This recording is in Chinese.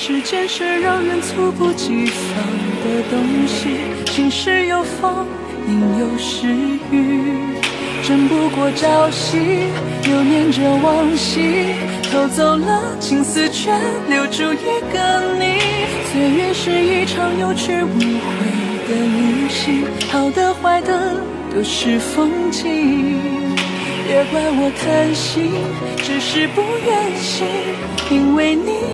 时间是让人猝不及防的东西，晴时有风，阴有时雨，争不过朝夕，又念着往昔，偷走了青丝，却留住一个你。岁月是一场有去无回的旅行，好的坏的都是风景。别怪我贪心，只是不愿醒，因为你